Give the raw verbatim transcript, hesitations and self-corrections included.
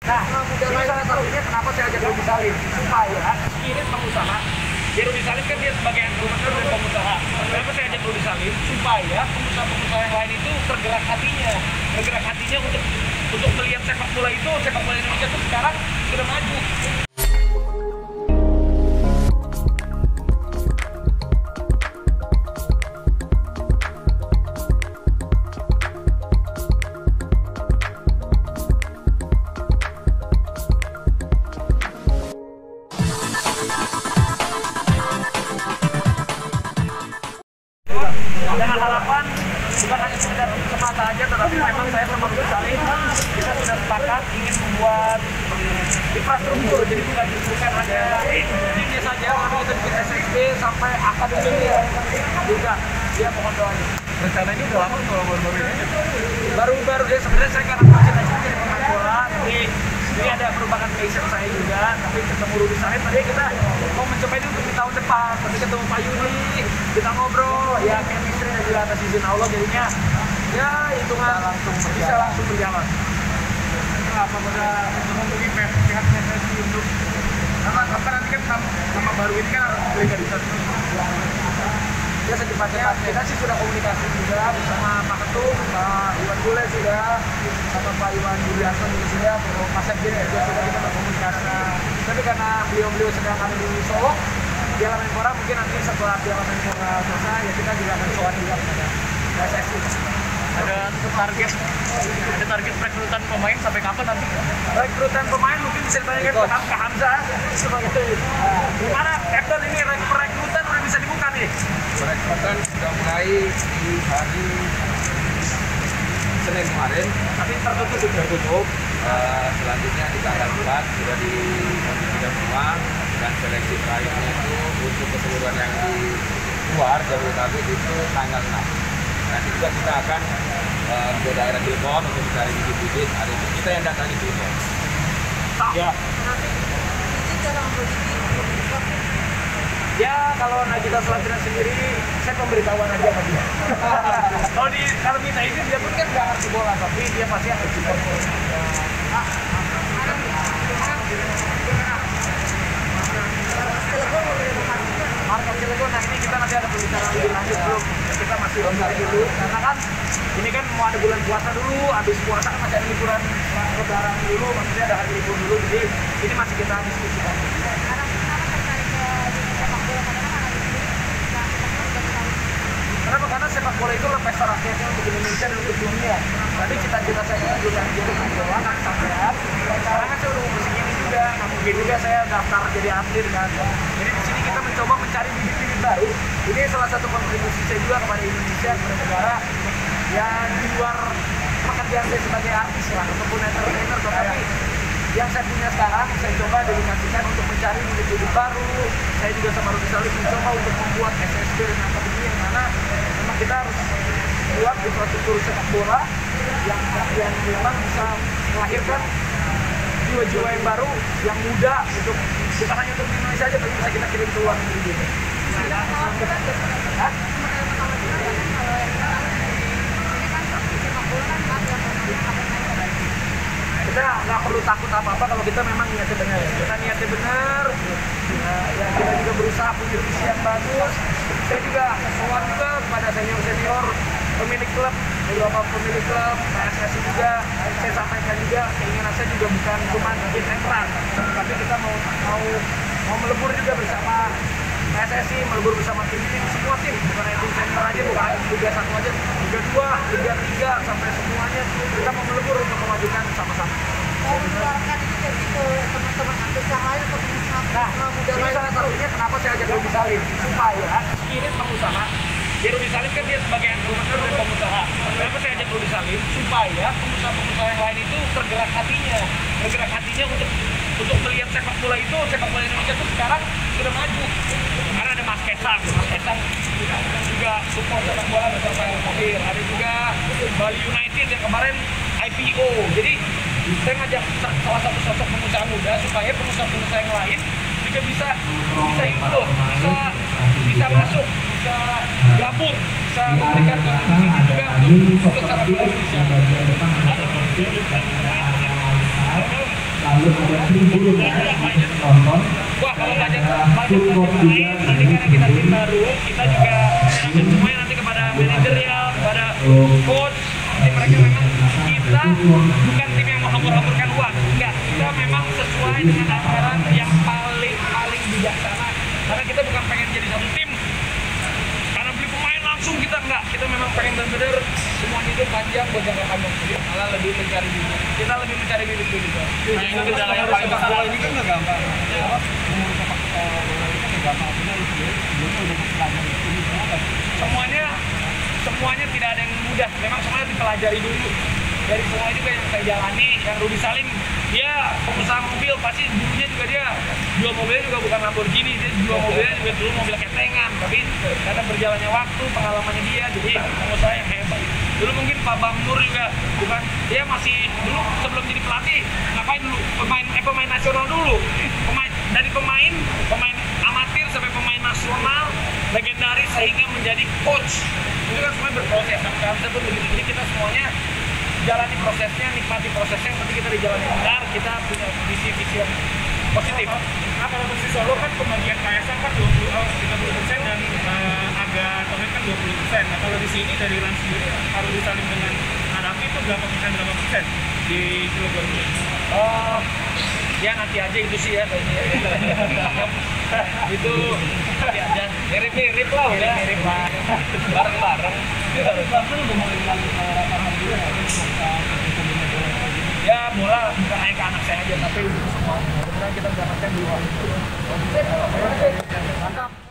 Nah, ini salah satunya kenapa saya ajak Rudi Salim, supaya spirit pengusaha. Ya Rudi Salim kan dia sebagai entrepreneur dan pengusaha. Kenapa saya ajak Rudi Salim? Supaya pengusaha-pengusaha yang lain itu tergerak hatinya, tergerak hatinya untuk untuk melihat sepak bola itu, sepak bola Indonesia itu sekarang sudah maju. Dengan harapan bukan hanya sekedar semata aja, tetapi memang saya sama Rudi Salim kita sudah sepakat ingin membuat infrastruktur, jadi bukan bukan hanya timnya saja, tapi kita bikin S S B sampai akademi juga. Dia mohon doanya. Rencana ini udah lama kalau baru-baru ini? Baru-baru ya, sebenarnya saya karena cita-cita jadi pemain bola, jadi ini ada merupakan passion saya juga, tapi ketemu Rudi Salim tadi kita mau mencoba ini untuk di tahun depan, tapi ketemu Pak Yudi, kita ngobrol, ya chemistry dan juga atas izin Allah jadinya ya hitungan langsung bisa langsung berjalan. Apa pada menghubungi pihak P S S I untuk karena apa nanti kan sama baru ini kan harus legalisasi. Ya secepatnya kita sih sudah komunikasi juga bersama Pak Ketum, Pak Iwan Bule sudah, sama Pak Iwan Julianto juga sudah, Pak Sekjen juga sudah kita berkomunikasi. Tapi karena beliau-beliau sedang ada di Solo, Piala Menpora mungkin nanti setelah Piala Menpora selesai ya kita juga akan soal juga kepada P S S I. Ada target, ada target rekrutan pemain sampai kapan nanti? Rekrutan pemain mungkin bisa ditanyakan ke, ke Hamzah sebagai gimana Captain ini rekrutan udah bisa dibuka nih? Perekrutan sudah mulai di hari Senin kemarin, tapi tertutup sudah tertutup. Uh, selanjutnya di tanggal empat sudah dikondisikan semua, dan seleksi terakhirnya itu untuk keseluruhan yang di luar Jabodetabek itu tanggal enam. Nanti juga kita akan uh, ke daerah Cilegon untuk mencari bibit-bibit. Hari ini kita yang datang di Cilegon. Ya. Ya kalau Nagita Slavina sendiri, saya pemberitahuan aja sama dia. Kalau di kalau minta ini dia pun kan nggak ngerti bola, tapi dia pasti akan support. Markas Cilegon, nah ini kita nanti ada pembicaraan lebih lanjut belum? Kita masih lontar dulu, karena kan ini kan mau ada bulan puasa dulu, habis puasa kan masih ada liburan lebaran dulu, maksudnya ada hari libur dulu, jadi ini masih kita diskusikan. Kenapa? Karena sepak bola itu pesta rakyatnya untuk Indonesia dan untuk dunia. Tadi cita-cita saya kan juga jadi pemain bola, nggak kesampaian. Sekarang kan saya udah umur segini juga, nggak mungkin juga saya daftar jadi atlet kan. Jadi di sini kita mencoba mencari bibit-bibit baru. Ini salah satu kontribusi saya juga kepada Indonesia, kepada negara yang di luar pekerjaan saya sebagai artis lah, ataupun entertainer. Tetapi yang saya punya sekarang, saya coba dedikasikan untuk mencari bibit-bibit baru. Saya juga sama Rudi Salim mencoba untuk membuat S S B dan akademi yang mana memang kita harus buat infrastruktur sepak bola yang yang memang bisa melahirkan jiwa-jiwa yang baru, yang muda, untuk bukan hanya untuk Indonesia aja, tapi bisa kita kirim ke luar negeri juga. Hah? Kita nggak perlu takut apa-apa kalau kita memang niatnya benar. Kita niatnya benar, ya, ya kita juga berusaha punya visi yang bagus. Saya juga soal juga kepada senior-senior pemilik klub, beberapa pemilik klub, P S S I juga, saya sampaikan juga keinginan saya juga bukan cuma bikin entran, tapi kita mau mau mau melebur juga bersama P S S I, melebur bersama tim-tim, semua tim, bukan hanya tim senior aja, bukan hanya Liga satu aja, Liga dua, Liga tiga, sampai semuanya kita mau melebur untuk memajukan sama-sama. Mau menularkan itu jadi ke teman-teman artis yang lain atau nah, muda ini lain? salah satunya kenapa saya ajak Rudi Salim, supaya spirit pengusaha. Ya Rudi Salim kan dia sebagai entrepreneur dan pengusaha. Kenapa saya ajak Rudi Salim? Supaya pengusaha-pengusaha yang lain itu tergerak hatinya, tergerak hatinya untuk untuk melihat sepak bola itu, sepak bola Indonesia itu sekarang sudah maju. Karena ada Mas Kaisang, Mas Kaisang juga support sepak bola bersama Erick Thohir. Ada juga Bali United yang kemarin I P O. Jadi saya ngajak salah satu sosok pengusaha muda supaya pengusaha-pengusaha yang lain juga bisa bisa ikut, bisa bisa masuk, bisa gabung, bisa memberikan kontribusi juga untuk sepak bola Indonesia. lalu ada tribun nonton. Wah, kalau budget budget budget lain nanti karena kita tim baru, kita juga serahkan semuanya nanti kepada manajerial, kepada coach. Jadi mereka memang kita bukan tim yang menghambur-hamburkan uang, enggak. Kita memang sesuai dengan anggaran yang paling paling bijaksana. Karena kita bukan pengen jadi satu tim. Karena beli pemain langsung kita enggak. Kita memang pengen benar-benar semuanya itu panjang buat jangka panjang. Jadi malah lebih mencari bibit. Kita lebih mencari bibit bibit. Nah, itu kendala yang paling besar. Ini kan nggak gampang. Semuanya semuanya tidak ada yang mudah, memang semuanya dipelajari dulu. Dari semua juga yang saya jalani, yang Rudy Salim, dia pengusaha mobil, pasti dulunya juga dia jual mobilnya juga bukan Lamborghini, dia jual mobilnya juga dulu mobil ketengan, tapi karena berjalannya waktu, pengalamannya dia, jadi pengusaha yang hebat. Dulu mungkin Pak Bamur juga bukan, dia masih dulu sebelum jadi pelatih, ngapain dulu? Pemain eh pemain nasional dulu, pemain dari pemain pemain amatir sampai pemain nasional legendaris sehingga menjadi coach. Itu kan semuanya berproses, sampai harusnya pun begitu. Jadi kita semuanya jalani prosesnya, nikmati prosesnya, yang penting kita di jalan yang benar, kita punya visi-visi yang positif. Nah, kalau untuk si Solo kan pembagian K S A kan dua puluh, oh, tiga puluh persen dan uh, Aga Tohir kan dua puluh persen. Nah, kalau di sini dari Rans sendiri harus disaling dengan Hanafi itu berapa persen berapa persen di Cilegon? Oh, ya nanti aja itu sih ya kayaknya. Itu nanti aja. Mirip-mirip lah, udah mirip lah. Bareng-bareng. Ya bola bukan hanya ke anak saya aja, tapi untuk semua. Kemudian kita mendapatkan dua. Mantap.